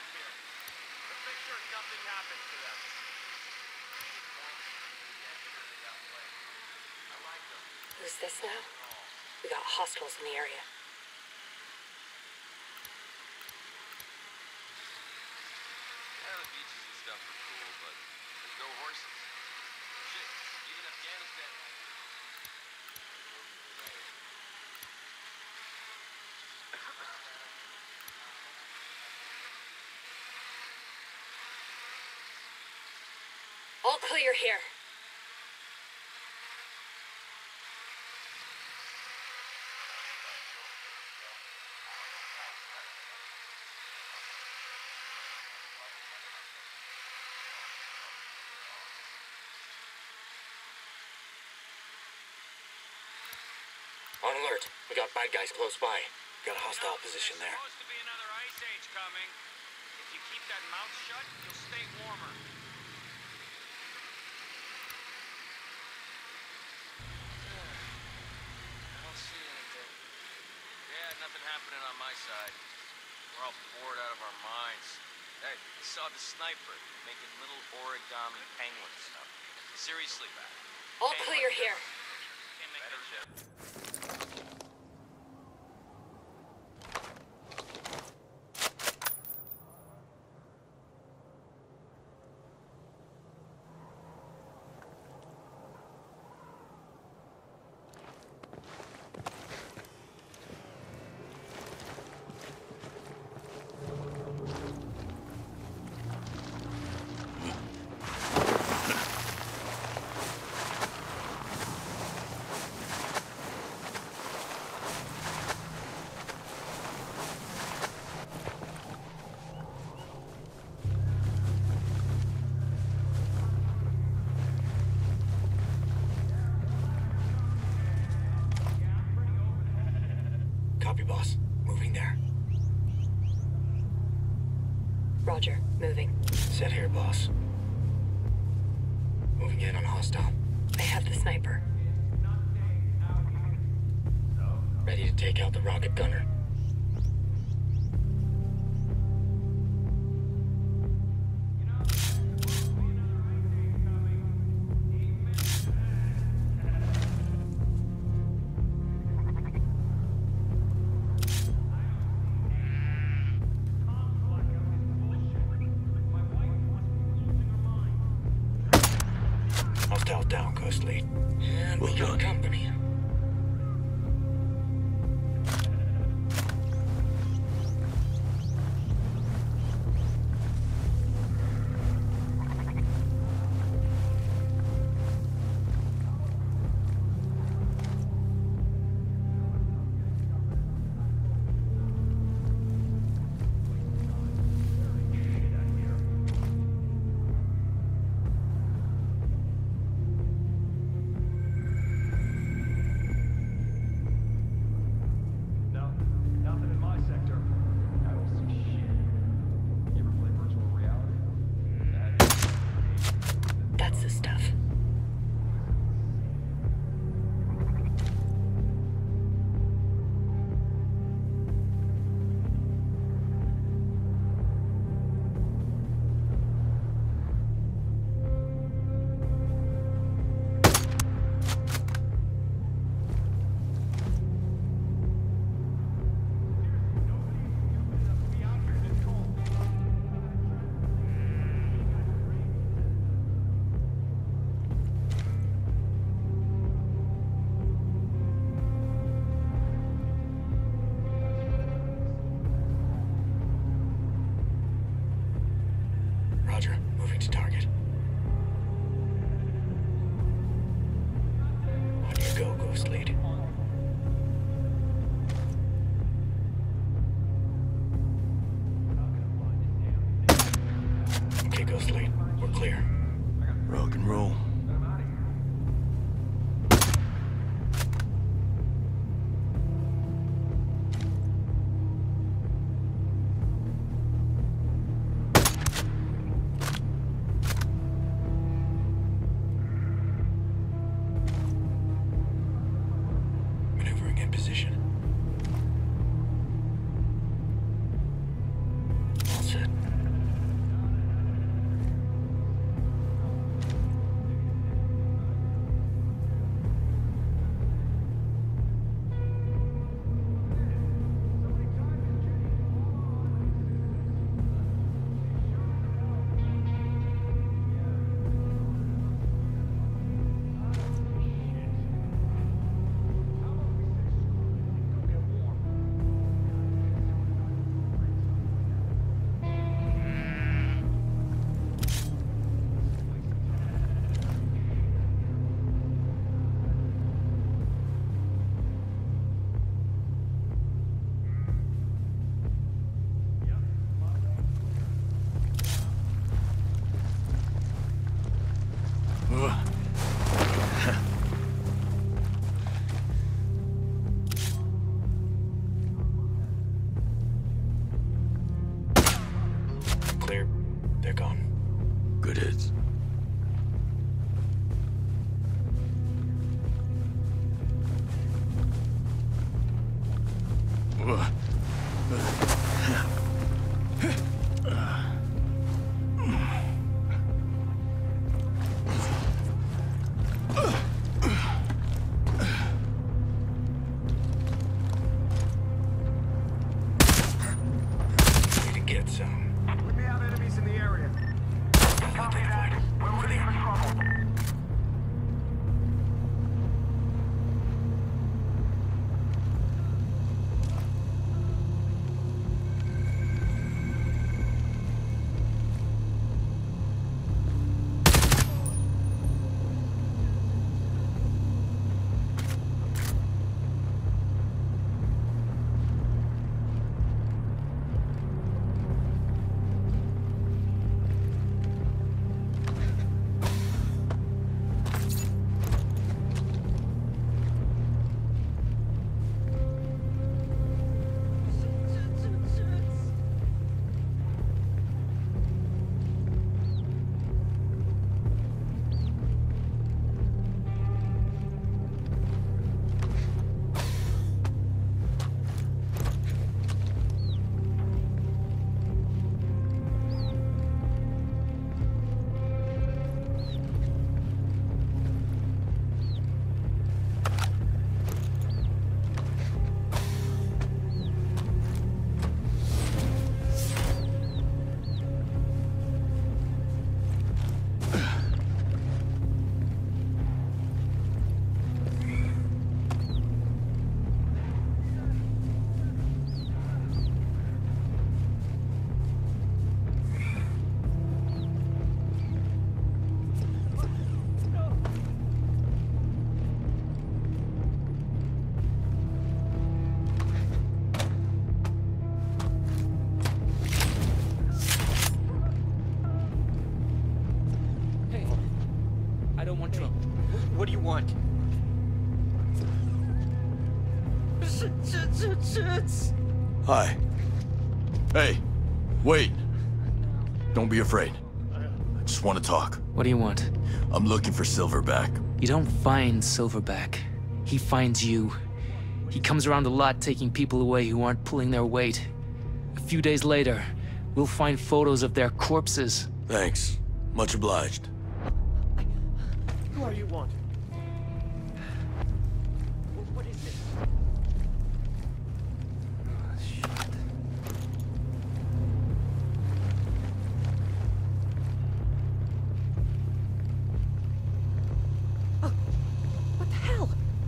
Who's this now? We got hostiles in the area. Yeah, the beaches and stuff are cool, but there's no horses. Shit, even Afghanistan might be. All clear here. On alert. We got bad guys close by. Got a hostile position there. There's supposed to be another ice age coming. If you keep that mouth shut, you'll stay warmer. I don't see anything. Yeah, nothing happening on my side. We're all bored out of our minds. Hey, I saw the sniper making little origami penguin stuff. Seriously, man. All clear here. Can't make that shit. Copy, boss. Moving there. Roger, moving. Set here, boss. Moving in on hostile. I have the sniper. Ready to take out the rocket gunner. Hostile down, Ghost Lead. And we got company. That's the stuff. Roger, moving to target. On you go, Ghost Lead. Okay, Ghost Lead, we're clear. Rock and roll. Maneuvering in position. All set. Clear. They're gone. Good hits. Need to get some. We may have enemies in the area. Copy that. We're ready for trouble. I don't want trouble. What do you want? Hi. Hey, wait. Don't be afraid. I just want to talk. What do you want? I'm looking for Silverback. You don't find Silverback. He finds you. He comes around a lot taking people away who aren't pulling their weight. A few days later, we'll find photos of their corpses. Thanks. Much obliged. Who are you wanting? What is this? What the hell?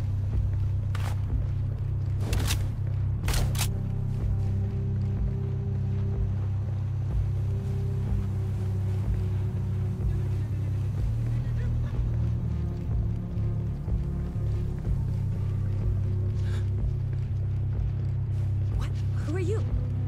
What? Who are you?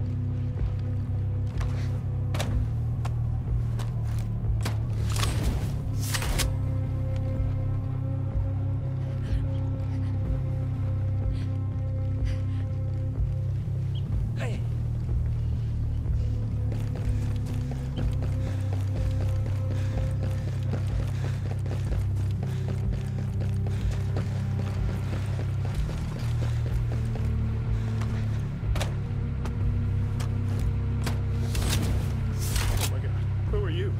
Oh my god. Who are you?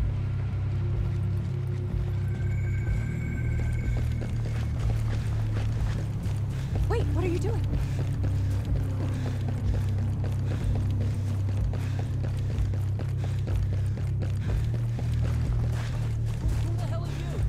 Wait, what are you doing? Who the hell are you?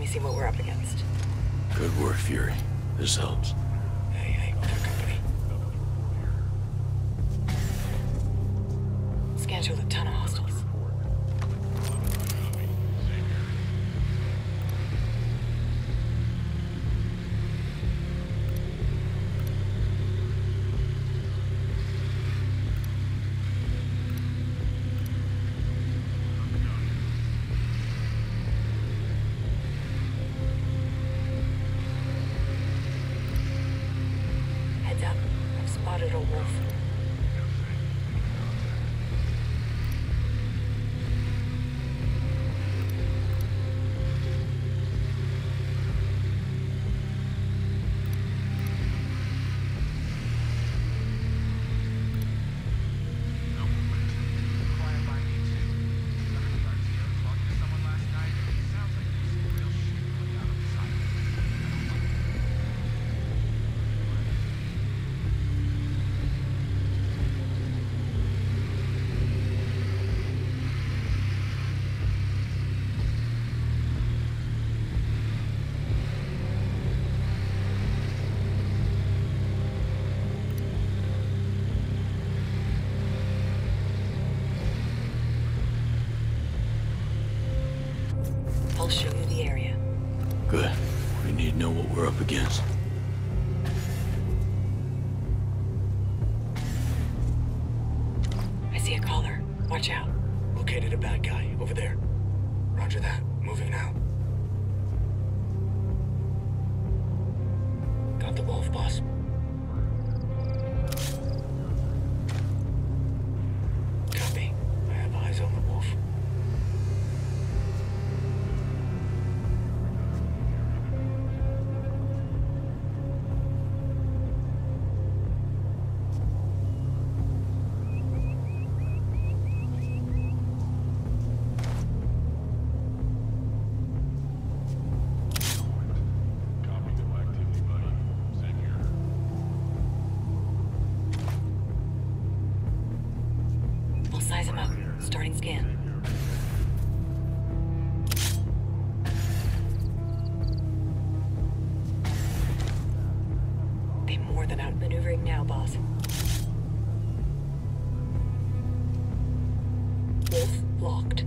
me see what we're up against. Good work, Fury. This helps. Hey, with your company. Scans show a ton of hostiles. Heads up. I've spotted a wolf. I'll show you the area. Good. We need to know what we're up against. I see a collar. Watch out. Located a bad guy over there. Roger that. Moving now. Got the wolf, boss. Copy. I have eyes on the wolf. I'll size him up. Starting scan. They more than outmaneuvering now, boss. Wolf locked.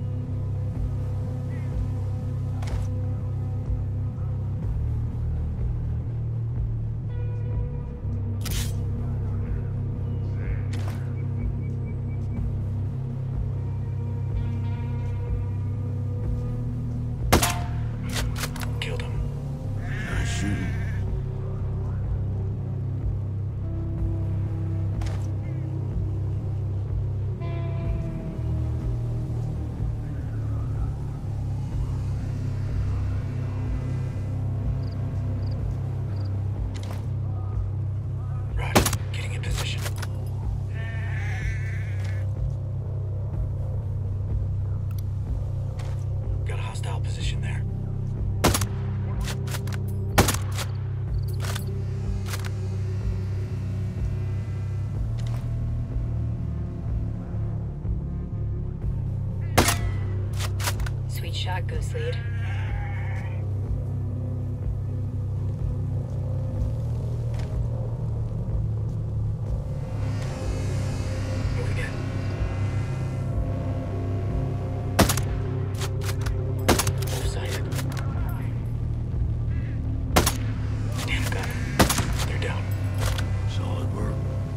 Killed him. Nice shooting. Roger. Getting in position. Got a hostile position there. Sweet shot, Ghost Lead. Moving in. Wolf sighted. Damn, got him. They're down. Solid work.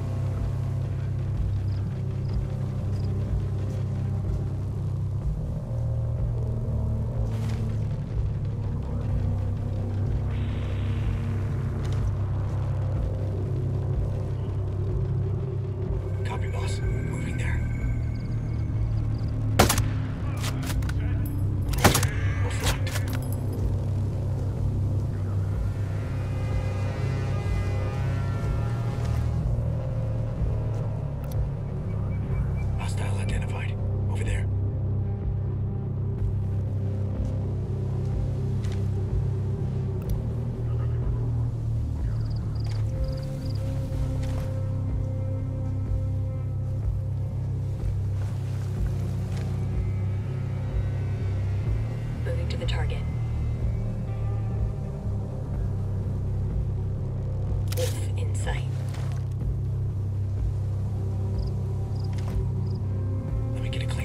Copy, boss. Moving there. Roger. Wolf locked. Hostile identified. Over there. Moving to the target.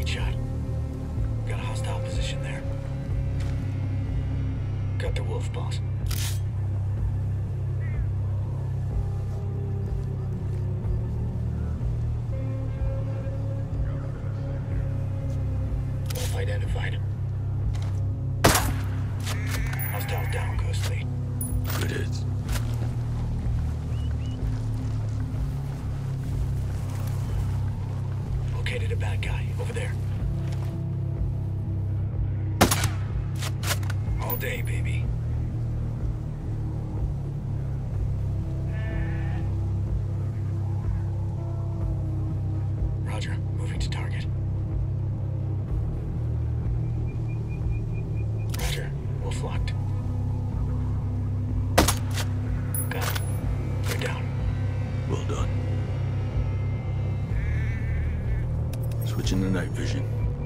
Great shot. Got a hostile position there. Got the wolf, boss. Wolf identified. Hostile down, Ghostly. Good hits. Located a bad guy over there. All day, baby. Roger, moving to target. Roger, wolf locked. Got it. They're down. Well done. Switching to night vision.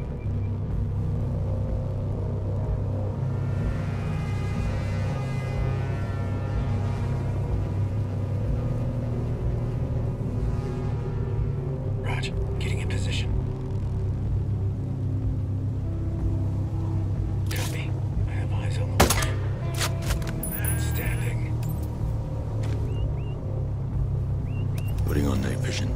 Raj, getting in position. Copy. I have eyes on the wolf. Outstanding. Putting on night vision.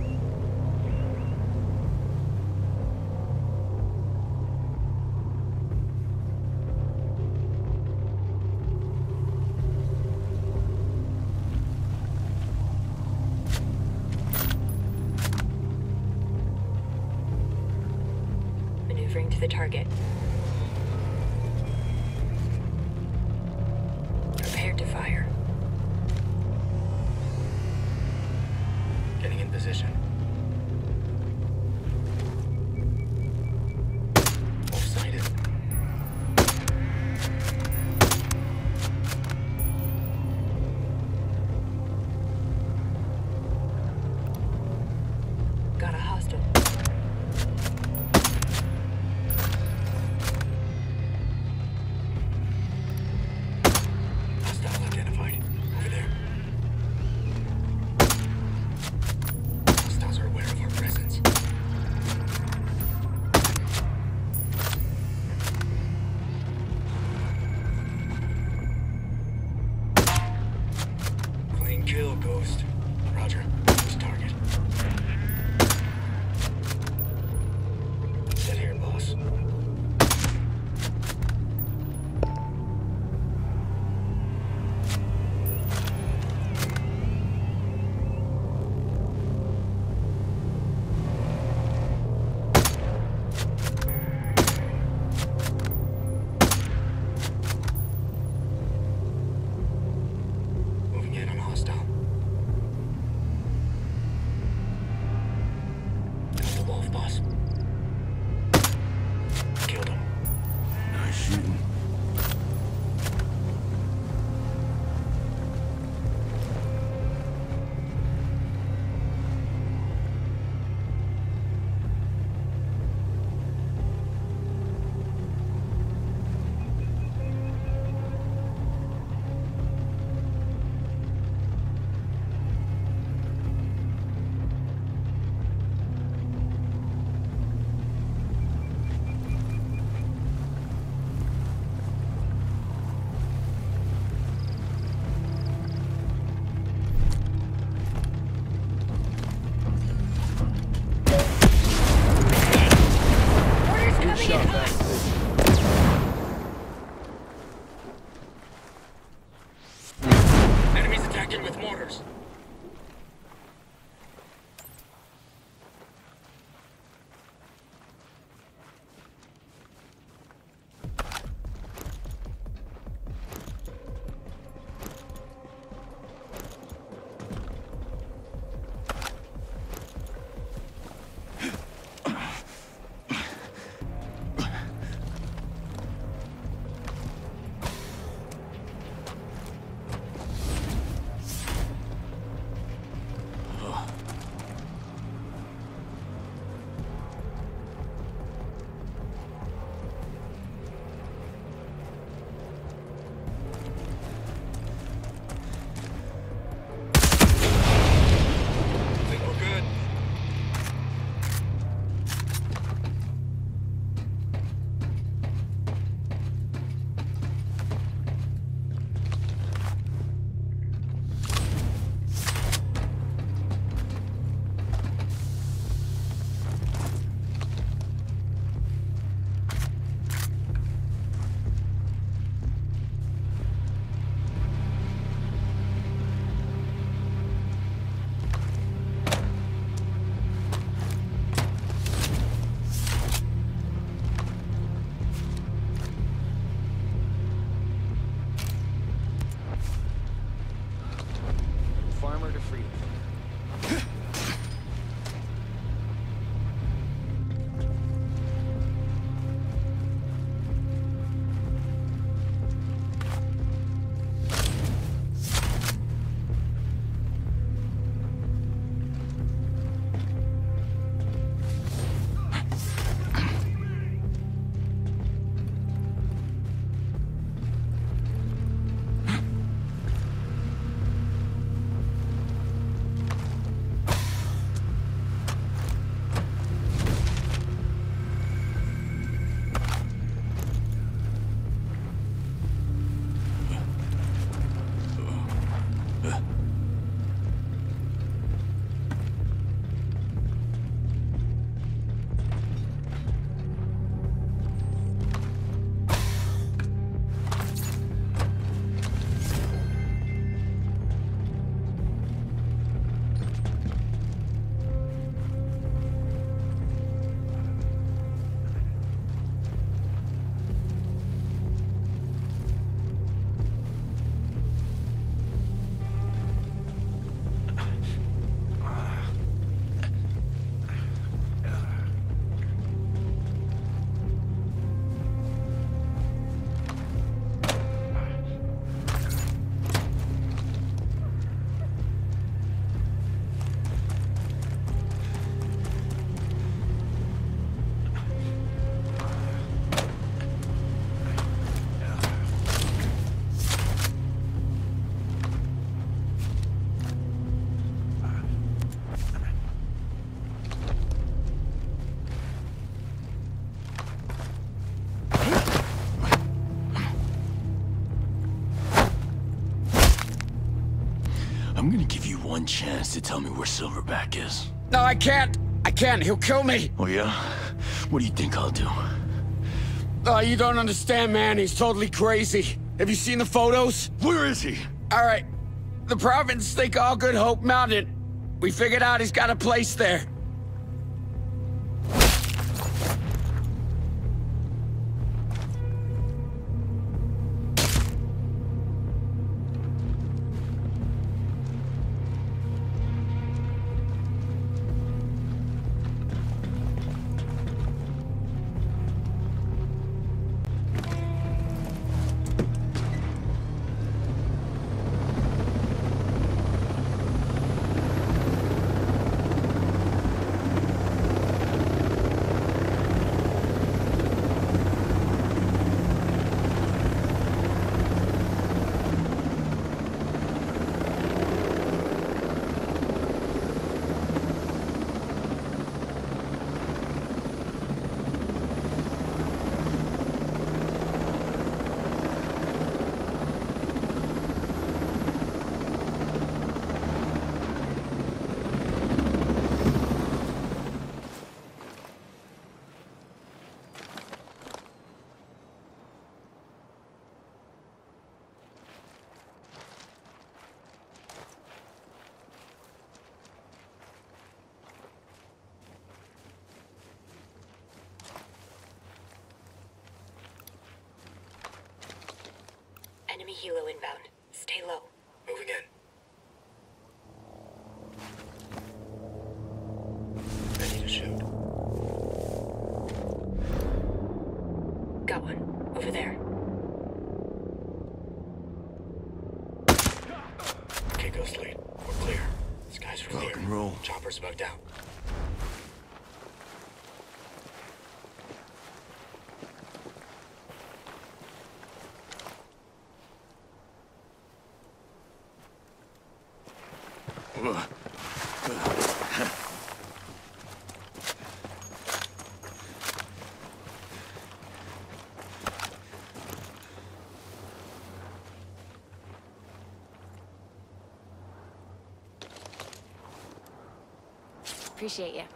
Maneuvering to the target. Prepared to fire. Getting in position. Wolf sighted. Got a hostile. I'm gonna give you one chance to tell me where Silverback is. No, I can't. I can't. He'll kill me. Oh yeah? What do you think I'll do? You don't understand, man. He's totally crazy. Have you seen the photos? Where is he? All right. The province think all Good Hope Mountain. We figured out he's got a place there. Enemy helo inbound. Stay low. Moving in. Ready to shoot. Got one. Over there. Okay, Ghost Lead. We're clear. Skies are clear. Rock and roll. Chopper's bugged out. Appreciate you.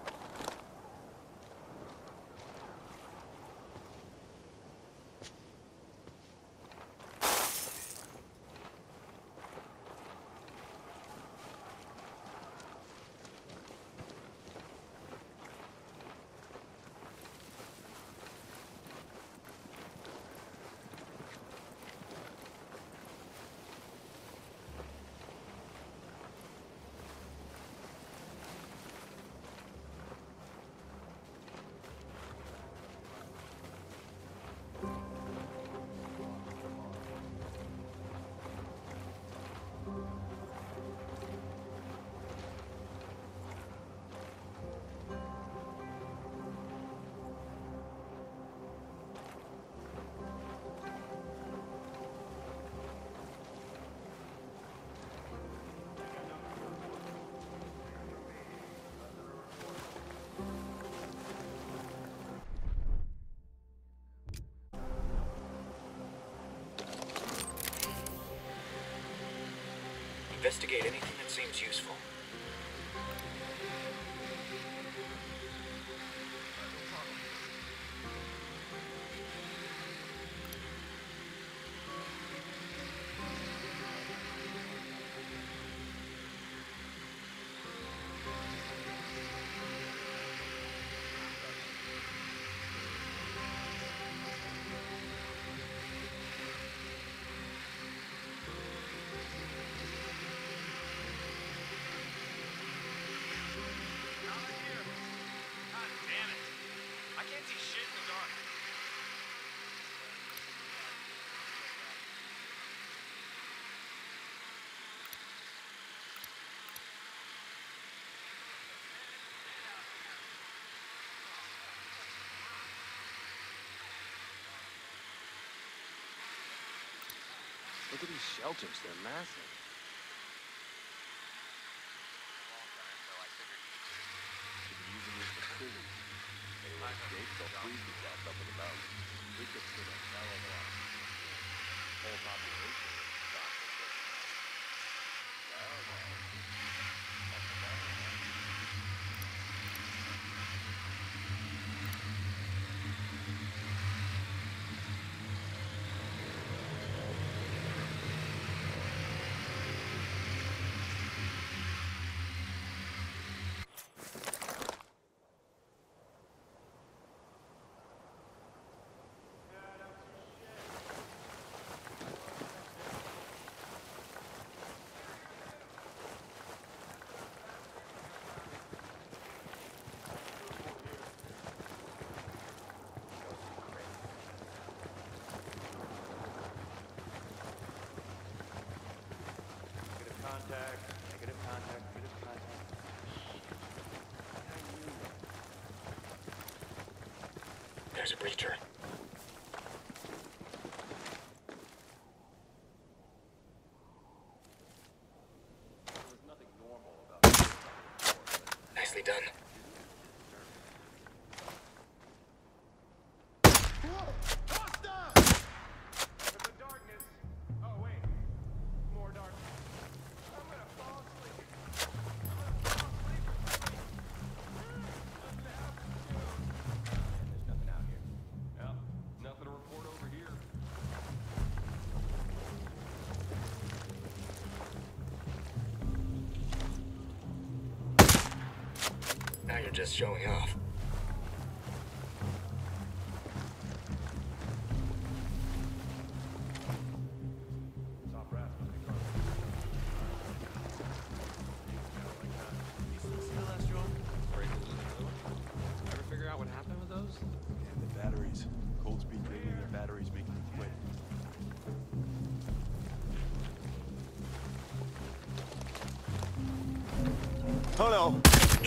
Investigate anything that seems useful. Look at these shelters, they're massive. Using these for cooling. They like gates, they'll freeze the gas up in the mountains. We could put a hell of a lot. Whole population is stocked with this. There's a breacher. Nicely done. Now you're just showing off. Ever figure out what happened with those? Yeah, the batteries. Cold speed rating their batteries, making them quit. Oh no!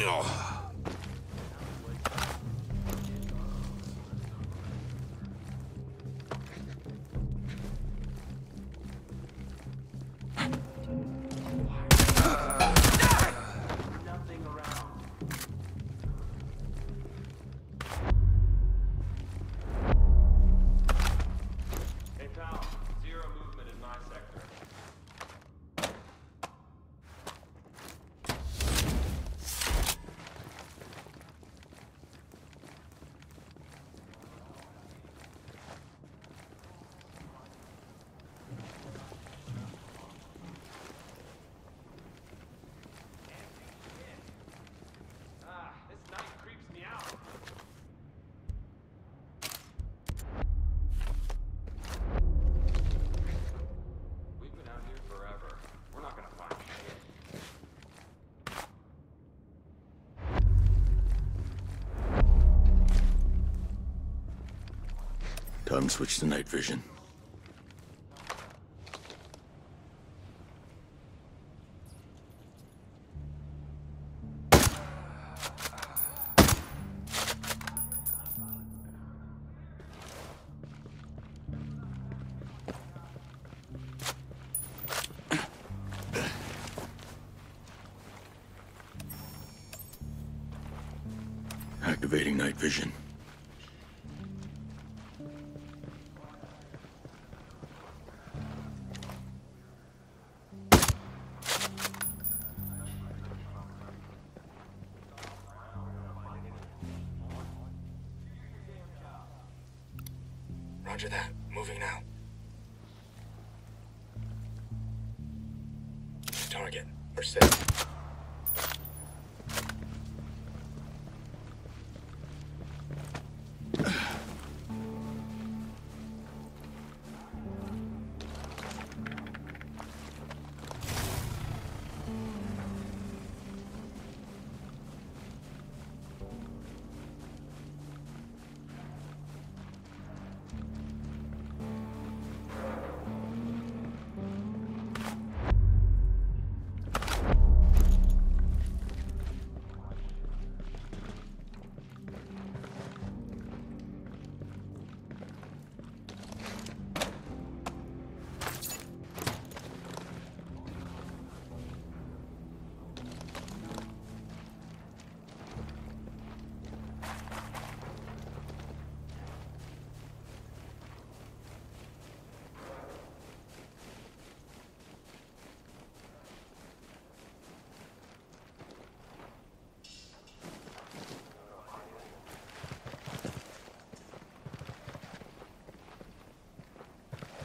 Time to switch to night vision. Activating night vision. Roger that. Moving now. Target. Persist.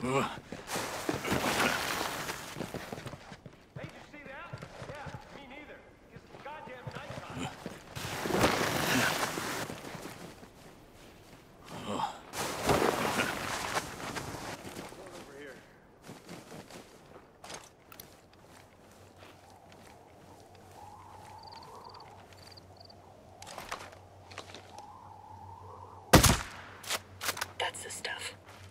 Hey, did you see that? Yeah, me neither. It's goddamn nighttime. Over here. That's the stuff.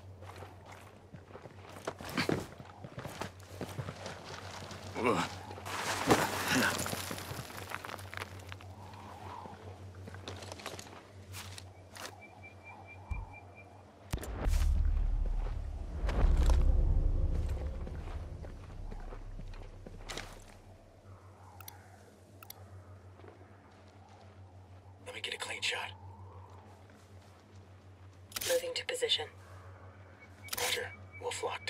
Let me get a clean shot. Moving to position. Roger. Wolf locked.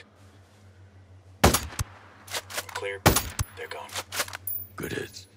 Clear. They're gone. Good hits.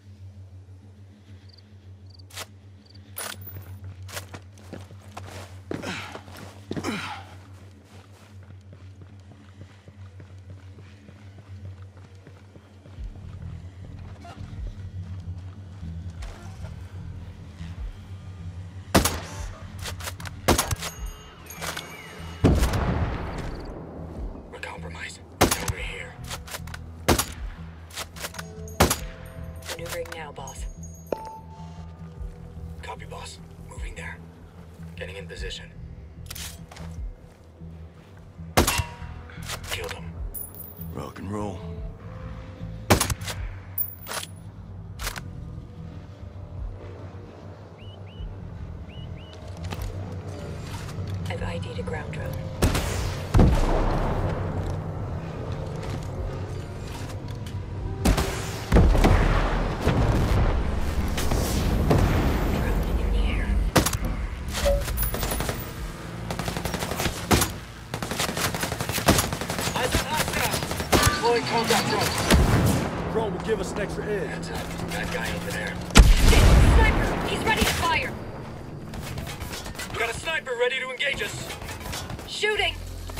We're compromised. Over here. Maneuvering now, boss. Copy, boss. Moving there. Getting in position. Killed him. Rock and roll. I've ID'd a ground drone. Drone in the air. Deploying contact drone. Drone will give us an extra edge. Heads up. That guy over there. Sniper! He's ready to fire! We got a sniper ready to engage us. Shooting!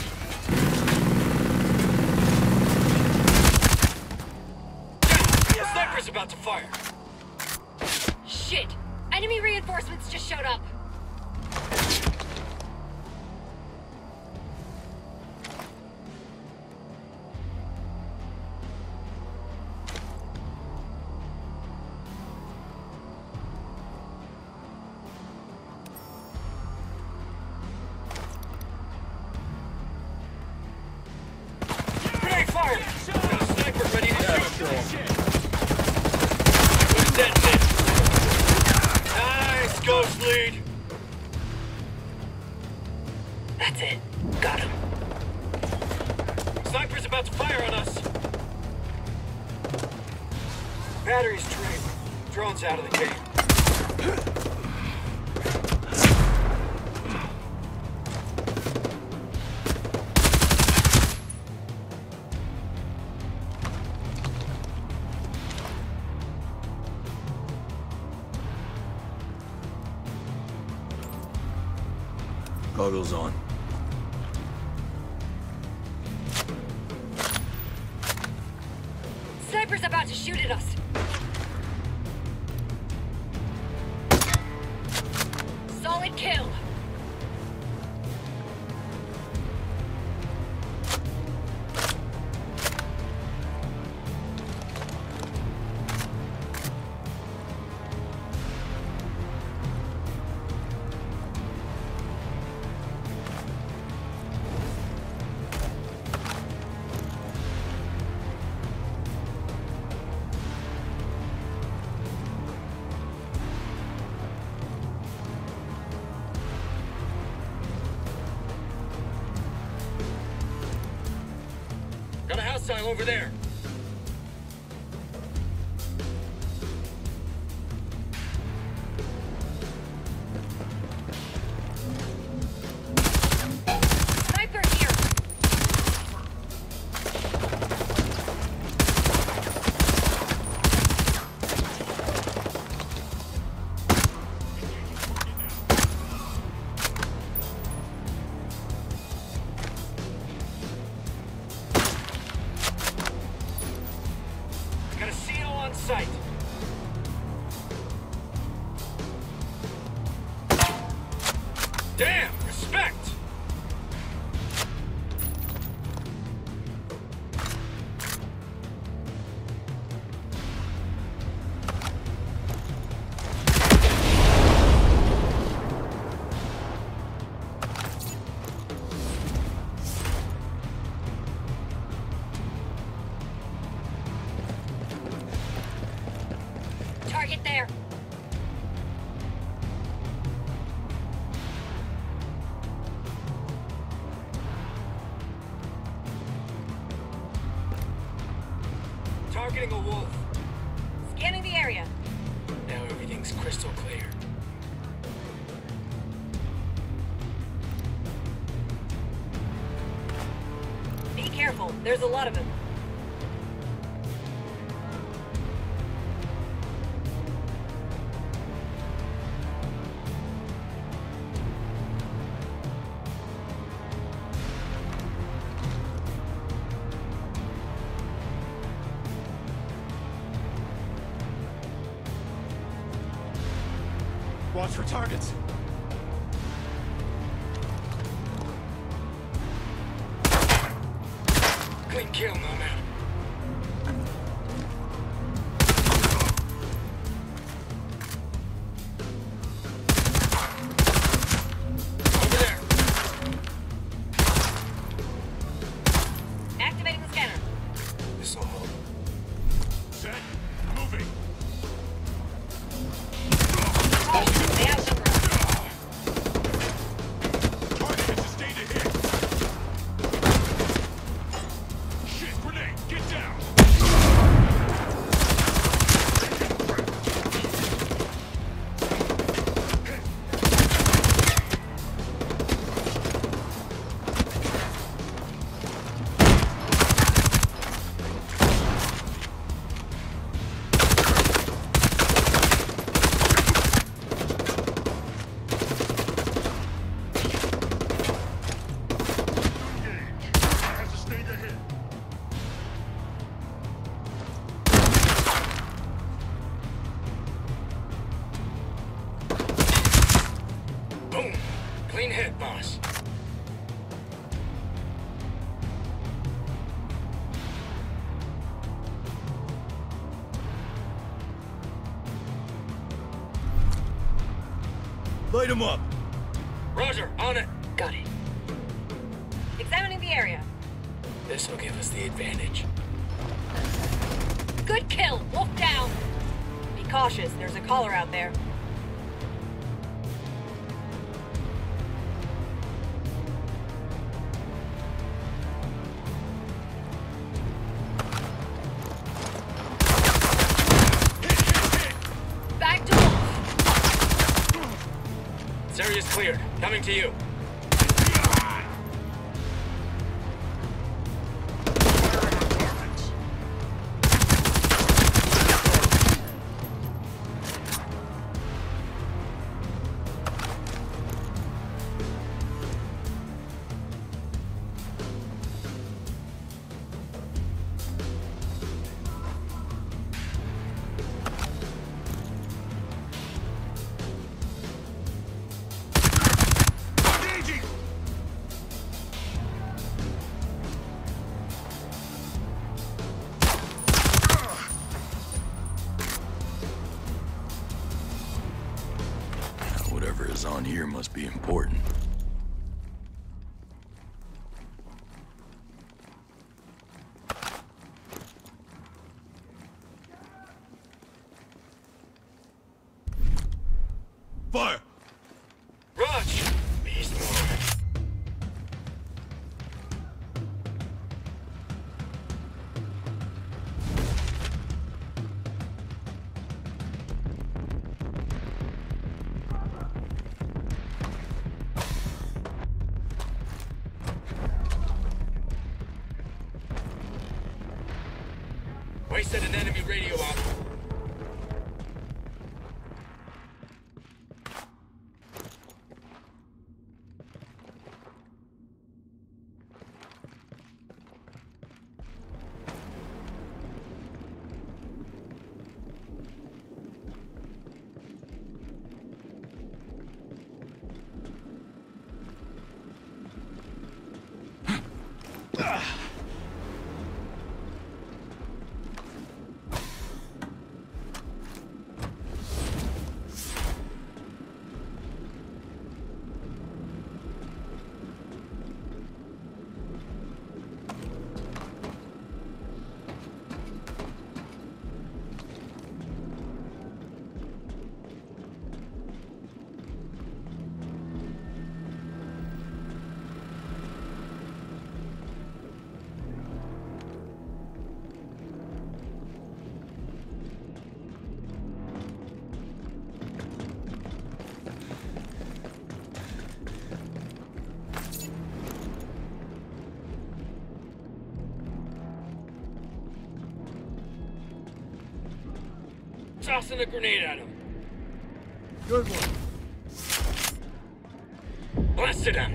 The sniper's about to fire. Shit! Enemy reinforcements just showed up. Grenade fire! Got a sniper ready to shoot. Who's dead? Nice ghost lead. That's it. Got him. Sniper's about to fire on us. Battery's drained. Drone's out of the game. Goggles on. Sniper's about to shoot at us. Solid kill. Got a hostile over there. Sniper here. Suspect! Target there. Targeting a wolf. Scanning the area. Now everything's crystal clear. Be careful. There's a lot of them. Watch for targets. Clean kill, Nomad. Over there. Activating the scanner. This'll help. Set. Moving. They outnumber us. Target has sustained a hit. Shit, grenade. Get down. Has sustained a hit. Boom. Clean hit, boss. Light him up. Roger, on it. Got it. Examining the area. This'll give us the advantage. Good kill. Wolf down. Be cautious. There's a caller out there. Back to wolf. This area's cleared. Coming to you. Engaging. Whatever is on here must be important. Fire! Raj! Beast mode. Wasted an enemy radio op. tossing a grenade at him. Good one. Blasted him.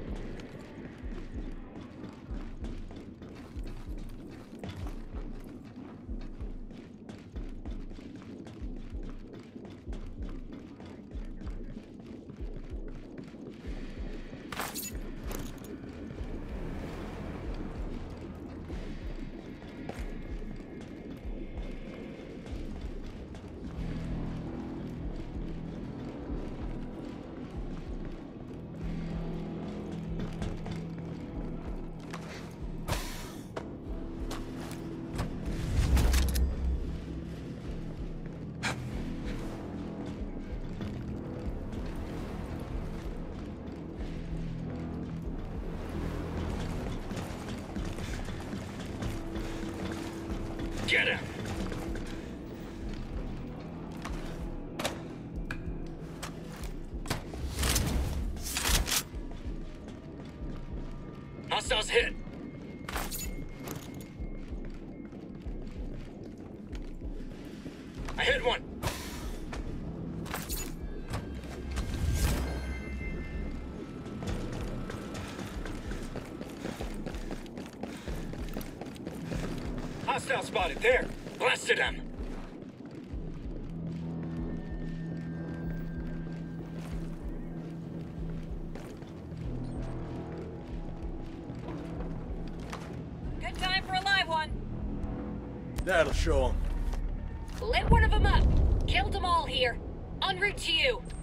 Get him! Hostiles hit! I hit one! Hostile spotted there! Blasted him! Good time for a live one. That'll show him. Lit one of them up. Killed them all here. En route to you.